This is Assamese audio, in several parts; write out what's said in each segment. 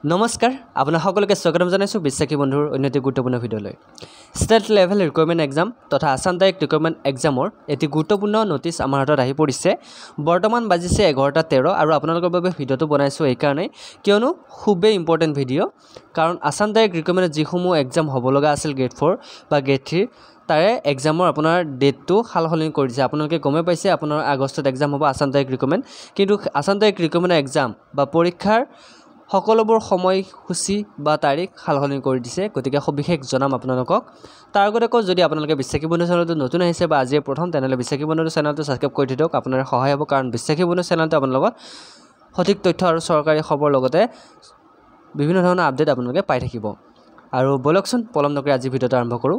নমস্কাৰ আপোনাৰ সকলোকে স্বাগতম জনাইছো Bissakhi Bandhuৰ অন্যটি গুৰুত্বপূৰ্ণ ভিডিঅলৈ ষ্টেট লেভেল ৰিক্ৰুটমেণ্ট এক্সাম তথা আসাম ডাইৰেক্ট ৰিক্ৰুটমেণ্ট এক্সামৰ এটি গুৰুত্বপূৰ্ণ নোটিছ আমাৰ হাতত আহি পৰিছে বৰ্তমান বাজিছে 11:13 আৰু আপোনালোকৰ বাবে ভিডিঅটো বনাইছো এই কাৰণে কিয়নো খুবেই ইম্পৰ্টেন্ট ভিডিঅ কাৰণ আসাম ডাইৰেক্ট ৰিক্ৰুটমেণ্ট যিসমূহ এক্সাম হ'ব লগা আছিল গ্ৰেড 4 বা গ্ৰেড 3 তাৰে এক্সামৰ আপোনাৰ ডেটটো হালহলনি কৰি দিছে আপোনালোকে গমে পাইছে আপোনাৰ আগষ্টত এক্সাম হ'ব আসাম ডাইৰেক্ট ৰিক্ৰুটমেণ্ট কিন্তু আসাম ডাইৰেক্ট ৰিক্ৰুটমেণ্ট এক্সাম বা পৰীক্ষাৰ সকলোবোৰ সময়সূচী বা তাৰিখ হালহলনি কৰি দিছে গতিকে সবিশেষ জনাম আপোনালোকক তাৰ আগতে যদি আপোনালোকে Bissakhi Bandhu চেনেলটো নতুন আহিছে বা আজি প্ৰথম তেনেহলে Bissakhi Bandhu চেনেলটো সাবস্ক্ৰাইব কৰি দিয়ক আপোনাৰ সহায় হ'ব কাৰণ Bissakhi Bandhu চেনেলটো আপোনালোকক সঠিক তথ্য আৰু চৰকাৰী খবৰ লগতে বিভিন্ন ধৰণৰ আপডেট আপোনালোকে পাই থাকিব আৰু বলকচোন পলম নকৰি আজি ভিডিঅটো আৰম্ভ কৰো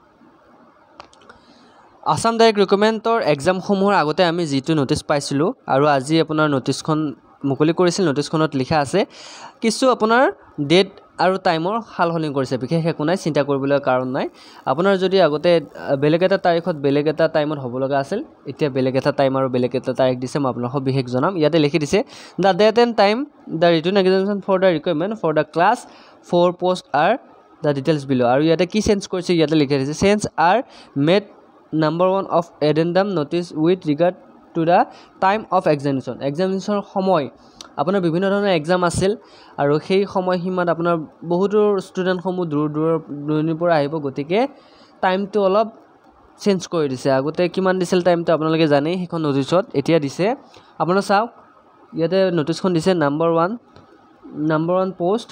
আসাম ডাইৰেক্ট ৰিক্ৰুটমেণ্টৰ এক্সামসমূহৰ আগতে আমি যিটো নোটিছ পাইছিলো আৰু আজি আপোনাৰ নোটিছখন মুকলি কৰিছিল নোটিছখনত লিখা আছে কিছু আপোনাৰ ডেট আৰু টাইমৰ হালহলনি কৰিছে বিশেষ একো নাই চিন্তা কৰিবলৈ কাৰণ নাই আপোনাৰ যদি আগতে বেলেগ এটা তাৰিখত বেলেগ এটা টাইমত হ'ব লগা আছিল এতিয়া বেলেগ এটা টাইম আৰু বেলেগ এটা তাৰিখ দিছে মই আপোনালোকক বিশেষ জনাম ইয়াতে লিখি দিছে the date and time the written examination for the requirement for the class 4 post are the details below আৰু ইয়াতে কি চেঞ্জ কৰিছে ইয়াতে লিখি দিছে change are made number 1 of addendum notice with regard to the time of examination সময় আপোনাৰ বিভিন্ন ধৰণৰ এক্সাম আছিল আৰু সেই সময় সীমাত আপোনাৰ বহুতো ষ্টুডেন্ট সমূহ দূৰৰ পৰা আহিব গতিকে টাইমটো অলপ চেঞ্জ কৰি দিছে আগতে কিমান দিছিল টাইমটো আপোনালোকে জানেই হেখন নোটিছত এতিয়া দিছে আপোনাৰ চাওক ইয়াতে নোটিছখন দিছে নাম্বাৰ 1 পোষ্ট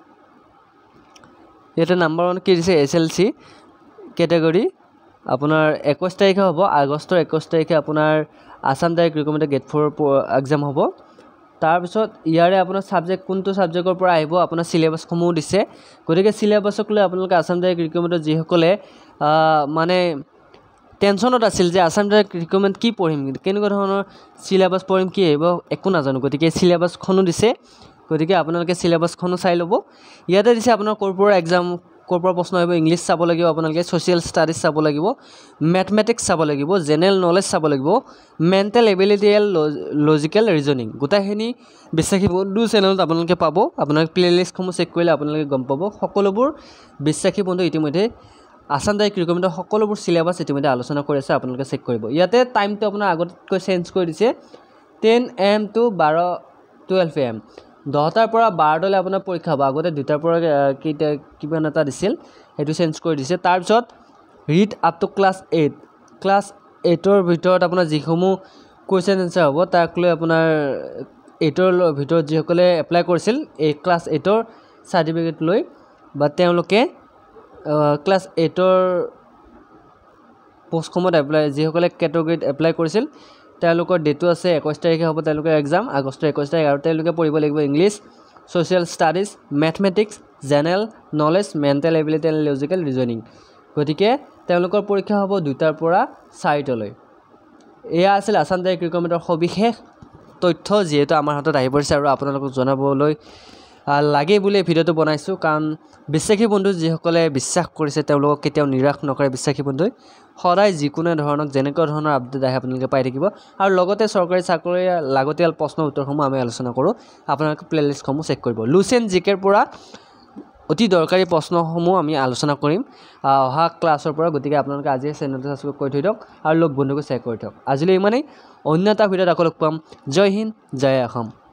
ইয়াতে নাম্বাৰ 1 কি দিছে SLC ক্যাটাগৰী আপোনাৰ 21 তাৰিখে হ'ব আগষ্টৰ 21 তাৰিখে আপোনাৰ Assam direct recruitment grade 4 exam হ'ব তাৰ পিছত ইয়াৰে আপোনাৰ সাবজেক্ট কোনটো সাবজেক্টৰ পৰা আহিব আপোনাৰ সিলেবাস সমূহ দিছে গতিকে সিলেবাসক লৈ আপোনালোকে আসাম ডাইৰেক্ট ৰিক্ৰুটমেণ্টৰ যিসকলে মানে টেনচনত আছিল যে আসাম ডাইৰেক্ট ৰিক্ৰুটমেণ্ট কি পঢ়িম কেনেকুৱা ধৰণৰ সিলেবাস পঢ়িম কি আহিব একো নাজানো গতিকে সিলেবাসখনো দিছে গতিকে আপোনালোকে সিলেবাসখনো চাই ল'ব ইয়াতে দিছে আপোনাৰ কৰ্পোৰেট এক্সাম কৰ্পোৰেট প্ৰশ্ন আহিব ইংলিছ চাব লাগিব আপোনালোকে সোশ্যাল ষ্টাডিজ চাব লাগিব ম্যাথমেটিক্স চাব লাগিব জেনাৰেল নলেজ চাব লাগিব mental ability and logical reasoning গোটাখিনি Bissakhi Bandhu চেনেলত আপোনালোকে পাব আপোনালোকে প্লেলিষ্টসমূহ চেক কৰিলে আপোনালোকে গম পাব সকলোবোৰ Bissakhi Bandhu ইতিমধ্যে আসাম ডাইৰেক্ট ৰিক্ৰুটমেণ্টৰ সকলোবোৰ সিলেবাস ইতিমধ্যে আলোচনা কৰি আছে আপোনালোকে চেক কৰিব ইয়াতে টাইমটো আপোনাৰ আগতকৈ চেঞ্জ কৰি দিছে 10 AM to 12 AM 10টাৰ পৰা 12টালৈ আপোনাৰ পৰীক্ষা হ'ব আগতে 2টাৰ পৰা কিমান এটা দিছিল হেতু চেঞ্জ কৰি দিছে তাৰ পিছত ৰিড আপ টু ক্লাছ 8ৰ ভিতৰত আপোনাৰ যিসমূহ কোৱেশ্চন আনসাৰ হ'ব তাক লৈ আপোনাৰ 8ৰ ভিতৰত যিসকলে এপ্লাই কৰিছিল এই ক্লাছ 8ৰ সাৰ্টিফিকেট লৈ বা তেওঁলোকে ক্লাছ 8ৰ পোষ্টসমূহত এপ্লাই যিসকলে ক্যাটাগৰীত এপ্লাই কৰিছিল তেওঁলোকৰ ডেটটো আছে 21 তাৰিখে হ'ব তেওঁলোকৰ এক্সাম আগষ্টৰ 21 তাৰিখ আৰু তেওঁলোকে পঢ়িব লাগিব English social studies mathematics general knowledge mental ability and logical reasoning গতিকে তেওঁলোকৰ পৰীক্ষা হ'ব 2টাৰ পৰা 4টালৈ এয়া আছিল আসাম ডাইৰেক্ট ৰিক্ৰুটমেণ্টৰ সবিশেষ তথ্য যেহেতু আমাৰ হাতত আহি পৰিছে আৰু আপোনালোকক জনাবলৈ লাগে বুলি ভিডিঅটো বনাইছো কাৰণ Bissakhi Bandhu যিসকলে বিশ্বাস কৰিছে তেওঁলোকক কেতিয়াও নিৰাশ নকৰে Bissakhi Bandhu সদায় যিকোনো ধৰণৰ যেনেকুৱা ধৰণৰ আপডেট আহে আপোনালোকে পাই থাকিব আৰু লগতে চৰকাৰী চাকৰি লাগতিয়াল প্ৰশ্ন উত্তৰসমূহ আমি আলোচনা কৰোঁ আপোনালোকে প্লেলিষ্টসমূহ চেক কৰিব লুচেন জিকেৰ পৰা অতি দৰকাৰী প্ৰশ্নসমূহ আমি আলোচনা কৰিম অহা ক্লাছৰ পৰা গতিকে আপোনালোকে আজি চেনেলটো সাবস্ক্ৰাইব কৰি থৈ দিয়ক আৰু লগ বন্ধুকো শ্বেয়াৰ কৰি থওক আজিলৈ ইমানেই অন্য এটা ভিডিঅ'ত আকৌ লগ পাম জয় হিন্দ জয় অসম